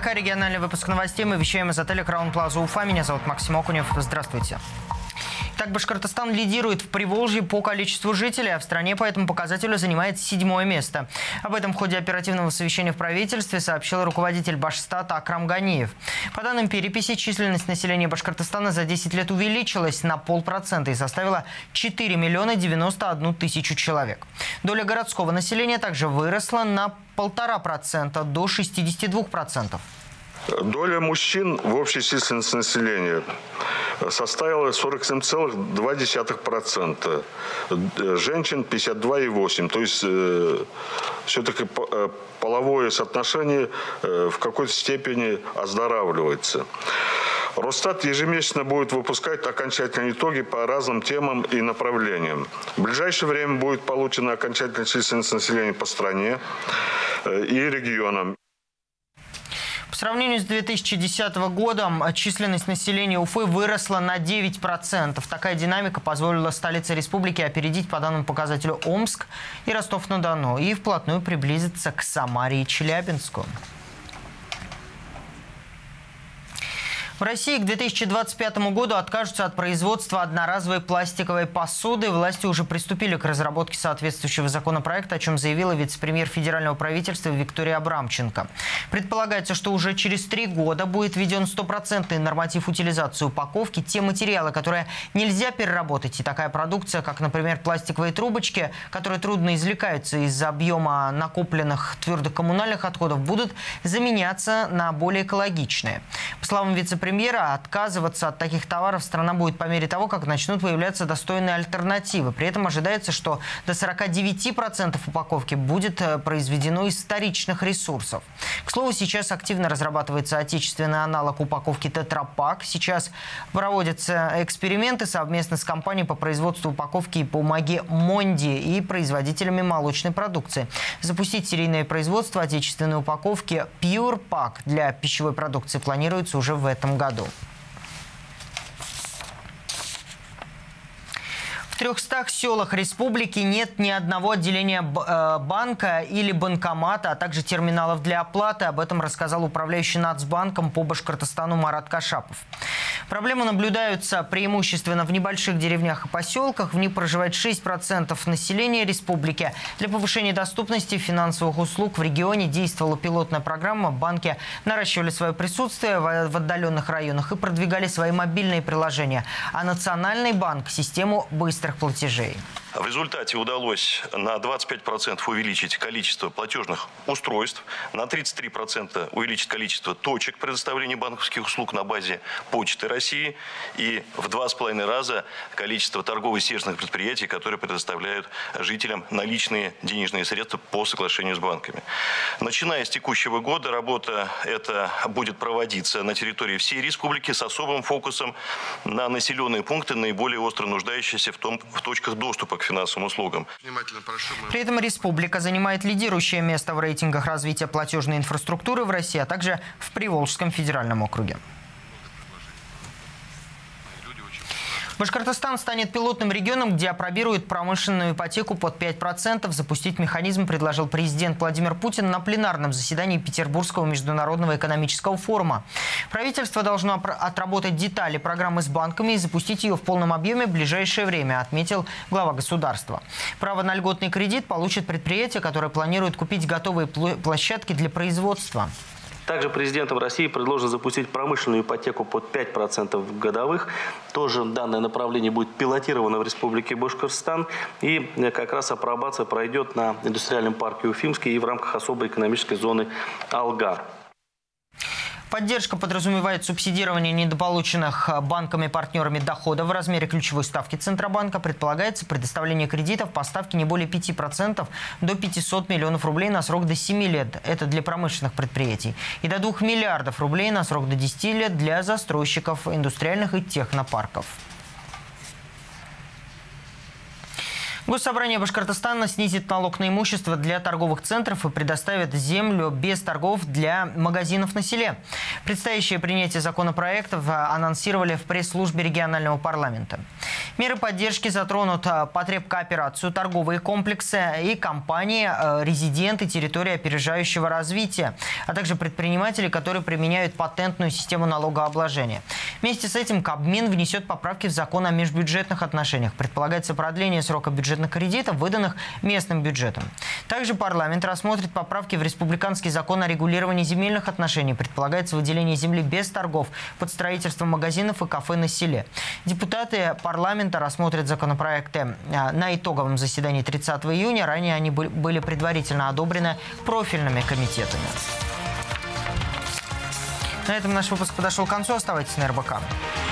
Пока региональный выпуск новостей. Мы вещаем из отеля Краун Плаза Уфа. Меня зовут Максим Окунев. Здравствуйте. Так, Башкортостан лидирует в Приволжье по количеству жителей, а в стране по этому показателю занимает 7-е место. Об этом в ходе оперативного совещания в правительстве сообщил руководитель Башстата Акрам Ганиев. По данным переписи, численность населения Башкортостана за 10 лет увеличилась на 0,5% и составила 4 миллиона 91 тысячу человек. Доля городского населения также выросла на 1,5% до 62%. Доля мужчин в общей численности населения составила 47,2%, женщин 52,8%. То есть все-таки половое соотношение в какой-то степени оздоравливается. Росстат ежемесячно будет выпускать окончательные итоги по разным темам и направлениям. В ближайшее время будет получена окончательная численность населения по стране и регионам. По сравнению с 2010 годом численность населения Уфы выросла на 9%. Такая динамика позволила столице республики опередить по данному показателю Омск и Ростов-на-Дону и вплотную приблизиться к Самаре и Челябинску. В России к 2025 году откажутся от производства одноразовой пластиковой посуды. Власти уже приступили к разработке соответствующего законопроекта, о чем заявила вице-премьер федерального правительства Виктория Абрамченко. Предполагается, что уже через 3 года будет введен 100% норматив утилизации упаковки. Те материалы, которые нельзя переработать, и такая продукция, как, например, пластиковые трубочки, которые трудно извлекаются из-за объема накопленных твердых коммунальных отходов, будут заменяться на более экологичные. По словам вице-премьера, отказываться от таких товаров страна будет по мере того, как начнут появляться достойные альтернативы. При этом ожидается, что до 49% упаковки будет произведено из вторичных ресурсов. К слову, сейчас активно разрабатывается отечественный аналог упаковки Тетрапак. Сейчас проводятся эксперименты совместно с компанией по производству упаковки и бумаги Монди и производителями молочной продукции. Запустить серийное производство отечественной упаковки Pure Pack для пищевой продукции планируется уже в этом году. В 300 селах республики нет ни одного отделения банка или банкомата, а также терминалов для оплаты. Об этом рассказал управляющий Нацбанком по Башкортостану Марат Кашапов. Проблемы наблюдаются преимущественно в небольших деревнях и поселках. В них проживает 6% населения республики. Для повышения доступности финансовых услуг в регионе действовала пилотная программа. Банки наращивали свое присутствие в отдаленных районах и продвигали свои мобильные приложения. А Национальный банк – систему быстрых платежей. В результате удалось на 25% увеличить количество платежных устройств, на 33% увеличить количество точек предоставления банковских услуг на базе Почты России и в 2,5 раза количество торгово-сетевых предприятий, которые предоставляют жителям наличные денежные средства по соглашению с банками. Начиная с текущего года работа эта будет проводиться на территории всей республики с особым фокусом на населенные пункты, наиболее остро нуждающиеся в точках доступа к финансовым услугам. При этом республика занимает лидирующее место в рейтингах развития платежной инфраструктуры в России, а также в Приволжском федеральном округе. Башкортостан станет пилотным регионом, где опробируют промышленную ипотеку под 5%. Запустить механизм предложил президент Владимир Путин на пленарном заседании Петербургского международного экономического форума. Правительство должно отработать детали программы с банками и запустить ее в полном объеме в ближайшее время, отметил глава государства. Право на льготный кредит получат предприятия, которые планируют купить готовые площадки для производства. Также президентом России предложено запустить промышленную ипотеку под 5% годовых. Тоже данное направление будет пилотировано в Республике Башкортостан. И как раз апробация пройдет на индустриальном парке Уфимский и в рамках особой экономической зоны Алгар. Поддержка подразумевает субсидирование недополученных банками-партнерами доходов в размере ключевой ставки Центробанка. Предполагается предоставление кредитов по ставке не более 5% до 500 миллионов рублей на срок до 7 лет. Это для промышленных предприятий. И до 2 миллиардов рублей на срок до 10 лет для застройщиков индустриальных и технопарков. Госсобрание Башкортостана снизит налог на имущество для торговых центров и предоставит землю без торгов для магазинов на селе. Предстоящее принятие законопроектов анонсировали в пресс-службе регионального парламента. Меры поддержки затронут потребкооперацию, торговые комплексы и компании, резиденты территории опережающего развития, а также предприниматели, которые применяют патентную систему налогообложения. Вместе с этим Кабмин внесет поправки в закон о межбюджетных отношениях. Предполагается продление срока бюджетных кредитов, выданных местным бюджетом. Также парламент рассмотрит поправки в республиканский закон о регулировании земельных отношений. Предполагается выделение земли без торгов под строительство магазинов и кафе на селе. Депутаты парламента рассмотрят законопроекты на итоговом заседании 30 июня. Ранее они были предварительно одобрены профильными комитетами. На этом наш выпуск подошел к концу. Оставайтесь на РБК.